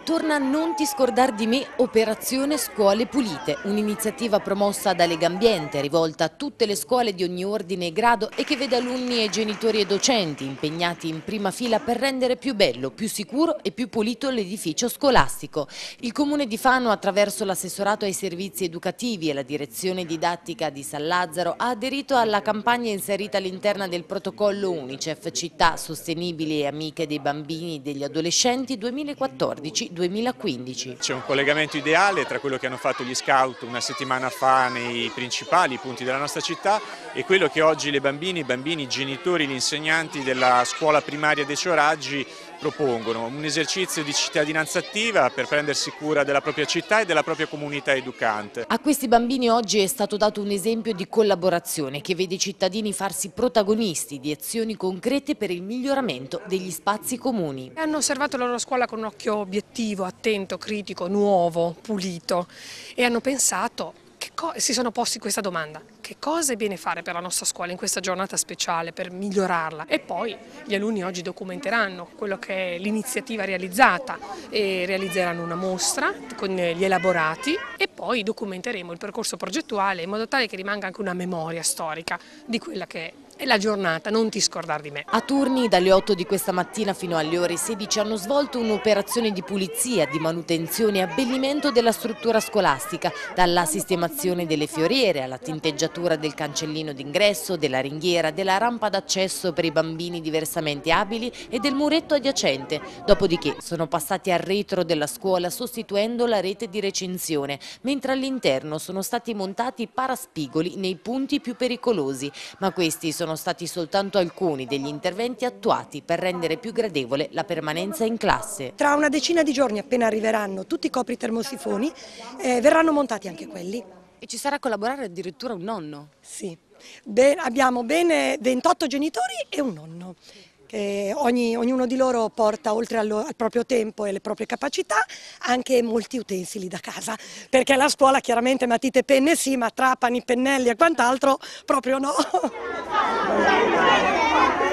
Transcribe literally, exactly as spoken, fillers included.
Torna Non ti scordar di me, Operazione Scuole Pulite, un'iniziativa promossa da Legambiente rivolta a tutte le scuole di ogni ordine e grado e che vede alunni e genitori e docenti impegnati in prima fila per rendere più bello, più sicuro e più pulito l'edificio scolastico. Il Comune di Fano, attraverso l'assessorato ai servizi educativi e la direzione didattica di San Lazzaro, ha aderito alla campagna inserita all'interno del protocollo Unicef Città Sostenibili e Amiche dei Bambini e degli Adolescenti duemilaquattordici duemilaquindici. C'è un collegamento ideale tra quello che hanno fatto gli scout una settimana fa nei principali punti della nostra città e quello che oggi le bambine, i bambini, i genitori, gli insegnanti della scuola primaria Decio Raggi propongono. Un esercizio di cittadinanza attiva per prendersi cura della propria città e della propria comunità educante. A questi bambini oggi è stato dato un esempio di collaborazione che vede i cittadini farsi protagonisti di azioni concrete per il miglioramento degli spazi comuni. Hanno osservato la loro scuola con un occhio obiettivo, attento, critico, nuovo, pulito e hanno pensato, che si sono posti questa domanda: che cosa è bene fare per la nostra scuola in questa giornata speciale per migliorarla? E poi gli alunni oggi documenteranno quello che è l'iniziativa realizzata e realizzeranno una mostra con gli elaborati e poi documenteremo il percorso progettuale in modo tale che rimanga anche una memoria storica di quella che è è la giornata Non ti scordar di me. A turni dalle otto di questa mattina fino alle ore sedici hanno svolto un'operazione di pulizia, di manutenzione e abbellimento della struttura scolastica, dalla sistemazione delle fioriere alla tinteggiatura del cancellino d'ingresso, della ringhiera, della rampa d'accesso per i bambini diversamente abili e del muretto adiacente. Dopodiché sono passati al retro della scuola sostituendo la rete di recinzione, mentre all'interno sono stati montati paraspigoli nei punti più pericolosi, ma questi sono sono stati soltanto alcuni degli interventi attuati per rendere più gradevole la permanenza in classe. Tra una decina di giorni, appena arriveranno tutti i copri termosifoni, eh, verranno montati anche quelli. E ci sarà a collaborare addirittura un nonno? Sì, ben, abbiamo bene ventotto genitori e un nonno. Che ogni, ognuno di loro porta, oltre al, al proprio tempo e alle proprie capacità, anche molti utensili da casa, perché la scuola chiaramente matite e penne sì, ma trapani, pennelli e quant'altro proprio no.